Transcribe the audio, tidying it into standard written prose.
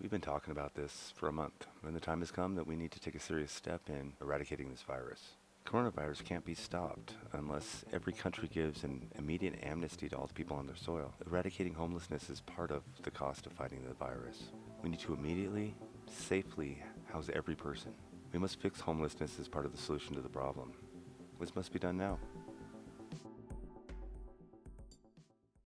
We've been talking about this for a month, and the time has come that we need to take a serious step in eradicating this virus. Coronavirus can't be stopped unless every country gives an immediate amnesty to all the people on their soil. Eradicating homelessness is part of the cost of fighting the virus. We need to immediately, safely house every person. We must fix homelessness as part of the solution to the problem. This must be done now.